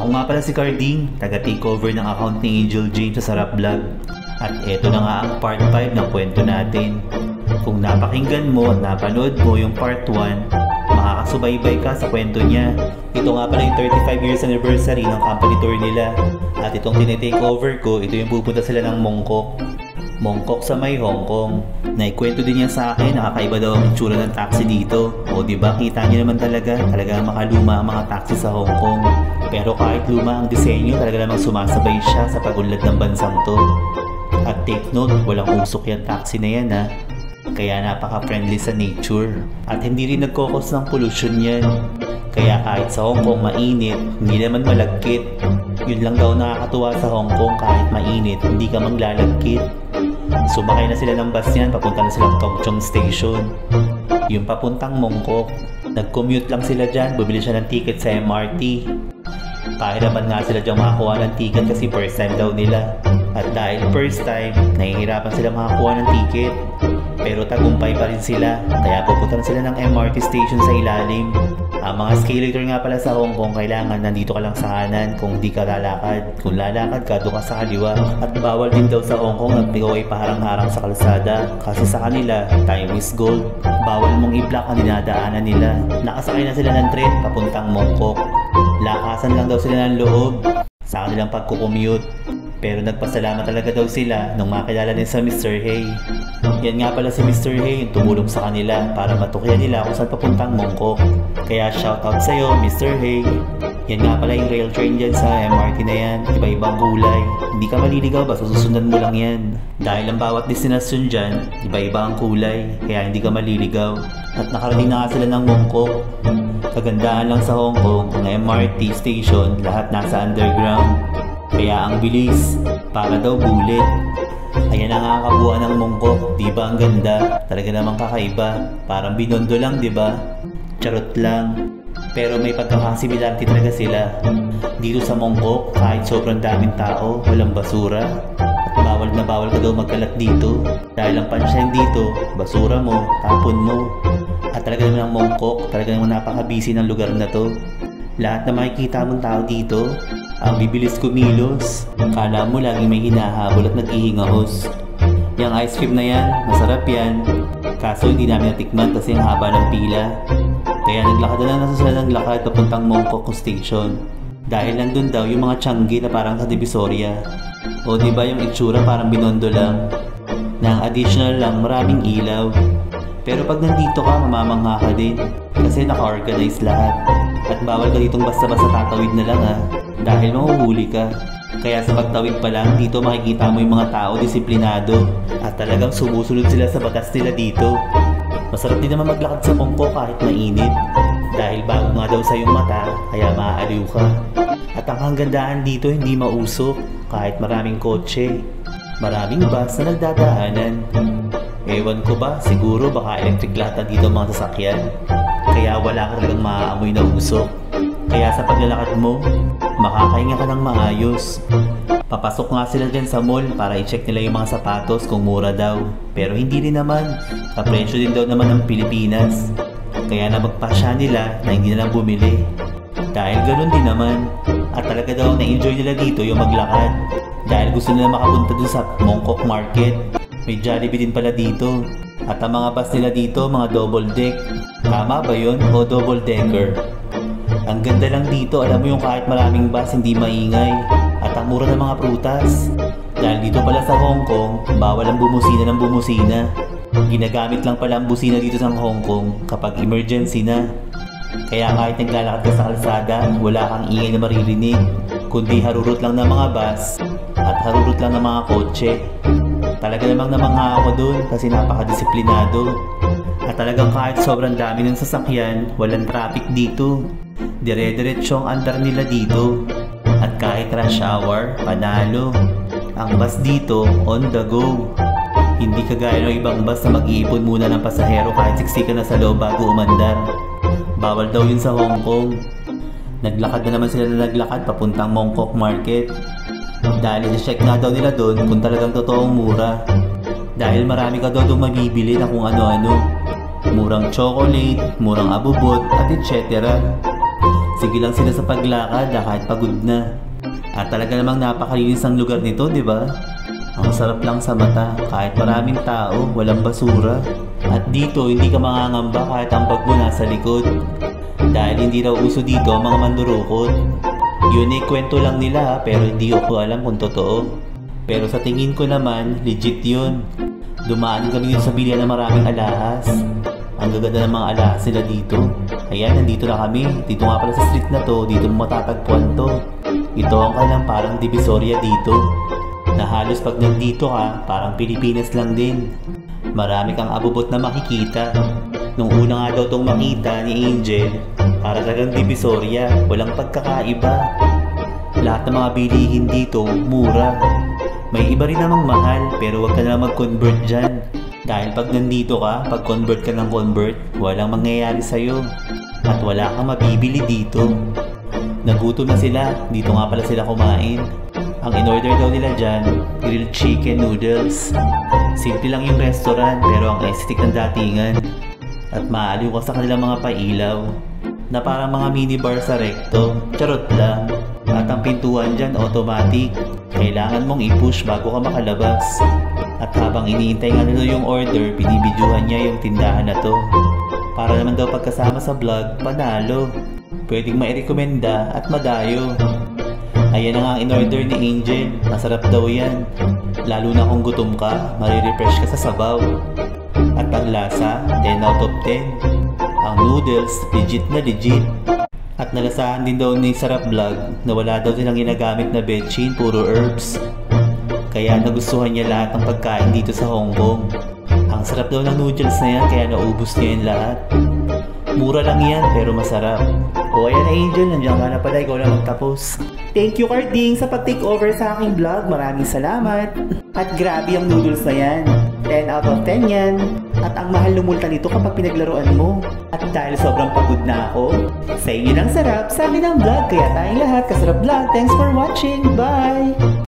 Ako nga pala si Carding, taga-takeover ng account ni Angel James sa Sarap Vlog. At eto na nga ang part 5 ng kwento natin. Kung napakinggan mo at napanood mo yung part 1, makakasubaybay ka sa kwento niya. Ito nga pala yung 35 years anniversary ng company tour nila. At itong tinitakeover ko, ito yung pupunta sila ng Mongkok sa may Hong Kong. Naikwento din niya sa akin, nakakaiba daw ang itsura ng taxi dito. O diba, kita niyo naman talaga makaluma ang mga taxi sa Hong Kong. Pero kahit luma ang disenyo, talaga namang sumasabay siya sa pagunlad ng bansang to. At take note, walang usok yan taxi na yan ha. Kaya napaka-friendly sa nature. At hindi rin nagkokos ng pollution yan. Kaya kahit sa Hong Kong mainit, hindi naman malagkit. Yun lang daw nakakatuwa sa Hong Kong, kahit mainit, hindi ka maglalagkit. Sumakay na sila ng bus niyan, papunta na silang Tongchong Station. Yung papuntang Mongkok. Nag-commute lang sila dyan, bumili siya ng ticket sa MRT. Pahirapan nga sila dyan makakuha ng ticket kasi first time daw nila. At dahil first time, nahihirapan sila makakuha ng ticket. Pero tagumpay pa rin sila, kaya pupunta na sila ng MRT station sa ilalim. Ang mga escalator nga pala sa Hong Kong, kailangan nandito ka lang sa kanan kung di ka lalakad. Kung lalakad ka, doon ka sa kaliwa. At bawal din daw sa Hong Kong at ikaw ay paharang-harang sa kalsada. Kasi sa kanila, time is gold. Bawal mong i-block ang dinadaanan nila. Nakasakay na sila ng tren papuntang Mongkok. Lakasan lang daw sila ng loob sa kanilang pagkukommute. Pero nagpasalamat talaga daw sila nung makilala din sa Mr. Hay. Yan nga pala si Mr. Hay yung tumulong sa kanila para matukyan nila kung saan papuntang Mongkok. Kaya shoutout sa'yo, Mr. Hay. Yan nga pala yung rail train dyan sa MRT na yan. Iba-ibang kulay. Hindi ka maliligaw ba? Susundan mo lang yan. Dahil ang bawat destinasyon dyan, iba-iba ang kulay. Kaya hindi ka maliligaw. At nakarating na nga sila ng Mongkok. Kagandahan lang sa Hong Kong, ang MRT station, lahat nasa underground. Kaya ang bilis, para daw bulit. Ayan ang nakakabuhan ng Mongkok, di ba ang ganda? Talaga namang kakaiba, parang Binondo lang di ba? Charot lang. Pero may pagkakasimilarity talaga sila. Dito sa Mongkok, kahit sobrang daming tao, walang basura. At bawal na bawal ka daw magkalat dito. Dahil ang punchline dito, basura mo, tapon mo. At talaga naman ang Mongkok, talaga naman napaka-busy ng lugar na to. Lahat na makikita mong tao dito, ang bibilis kumilos. Kala mo laging may hinahabol at naghihingahos. Yung ice cream na yan, masarap yan. Kaso hindi namin natikman kasi ang haba ng pila. Kaya naglakad na lang sila ng lakad papuntang Mongkok Station. Dahil nandun daw yung mga tiyanggi na parang sa Divisoria. O diba yung itsura parang Binondo lang. Na ang additional lang, maraming ilaw. Pero pag nandito ka, mamamangha ka din. Kasi naka-organize lahat. At bawal ka ditong basta-basta tatawid na lang ha. Dahil mahuhuli ka. Kaya sa pagtawid pa lang, dito makikita mo yung mga tao disiplinado. At talagang sumusunod sila sa batas nila dito. Masarap din naman maglakad sa Mongkok kahit mainit. Dahil bago nga daw sa iyong mata, kaya maaaliw ka. At ang kagandahan dito hindi mausok. Kahit maraming kotse. Maraming bus na nagdadaanan. Ewan ko ba, siguro baka electric lahat dito mga sasakyan. Kaya wala ka talagang maaamoy na usok. Kaya sa paglalakad mo, makakahinga ka ng maayos. Papasok nga sila dyan sa mall para i-check nila yung mga sapatos kung mura daw. Pero hindi rin naman, kapresyo din daw naman ng Pilipinas. Kaya nabagpasya nila na hindi na lang bumili. Dahil ganun din naman. At talaga daw na-enjoy nila dito yung maglakad. Dahil gusto nila makapunta dun sa Mongkok Market. May Jollibee din pala dito. At ang mga bus nila dito, mga double deck. Tama ba yun? O double decker? Ang ganda lang dito, alam mo yung kahit maraming bus, hindi maingay. At ang mura ng mga prutas. Dahil dito pala sa Hong Kong, bawal ang bumusina ng bumusina. Ginagamit lang pala ang busina dito sa Hong Kong kapag emergency na. Kaya kahit naglalakad ka sa kalsada, wala kang ingay na maririnig. Kundi harurot lang ng mga bus at harurot lang ng mga kotse. Talaga namang namangha ako dun kasi napakadisiplinado. At talagang kahit sobrang dami ng sasakyan, walang traffic dito. Dire-diretso ang andar nila dito. At kahit rush hour, panalo. Ang bus dito, on the go. Hindi kagaya ng ibang bus na mag-iipon muna ng pasahero kahit siksikan na sa loob bago umandar. Bawal daw yun sa Hong Kong. Naglakad na naman sila na naglakad papuntang Mongkok Market. Dahil i-check nga daw nila doon kung talagang totoong mura. Dahil marami ka daw doon mabibili na kung ano-ano. Murang chocolate, murang abubot, at etc. Sige lang sila sa paglakad kahit pagod na. At talaga namang napakalinis ang lugar nito, di ba? Ang sarap lang sa mata, kahit maraming tao, walang basura. At dito, hindi ka mangangamba kahit ang bag mo nasa likod. Dahil hindi raw uso dito ang mga mandurukot. Yun ay kwento lang nila pero hindi ko alam kung totoo. Pero sa tingin ko naman, legit yun. Dumaan kami dito sa bilihan ng maraming alahas. Ang gaganda ng mga alahas nila dito. Ayan, nandito na kami. Dito nga pala sa street na to, dito mo matatagpuan to. Ito ang kailang parang divisoria dito. Na halos pag nandito ka, parang Pilipinas lang din. Marami kang abubot na makikita. Nung una nga daw tong makita ni Angel, para talagang divisoria, walang pagkakaiba. Lahat ng mga bilihin dito, mura. May iba rin namang mahal, pero wag ka na mag-convert dyan. Dahil pag nandito ka, pag convert ka ng convert, walang mangyayari sa'yo. At wala kang mabibili dito. Nagutom na sila, dito nga pala sila kumain. Ang in-order daw nila dyan, grilled chicken noodles. Simple lang yung restaurant, pero ang aesthetic ng datingan. At maaliw ka sa kanilang mga pailaw, na parang mga minibar sa recto. Charot lang. At ang pintuan dyan, automatic. Kailangan mong i-push bago ka makalabas. At habang iniintay nga nila yung order, binibidyohan niya yung tindahan na to. Para naman daw pagkasama sa vlog, panalo. Pwedeng mairekomenda at madayo. Ayan na nga ang in-order ni Angel. Masarap daw yan. Lalo na kung gutom ka, marirefresh ka sa sabaw. At ang lasa, 10 out of 10. Ang noodles, legit na legit. At nalasahan din daw ni Sarap Vlog na wala daw silang ginagamit na betchin, puro herbs. Kaya nagustuhan niya lahat ng pagkain dito sa Hong Kong. Ang sarap daw ng noodles na yan, kaya naubos niya yung lahat. Mura lang yan, pero masarap. O ayan na Angel, nandiyan ka na pala, ikaw na magtapos. Thank you Carding sa pag-take over sa aking vlog. Maraming salamat. At grabe ang noodles na yan. 10 out of 10 yan. At ang mahal lumulta nito kapag pinaglaruan mo. At dahil sobrang pagod na ako, sa inyo ng sarap, sa akin ang vlog. Kaya tayong lahat, Kasarap Vlog. Thanks for watching. Bye!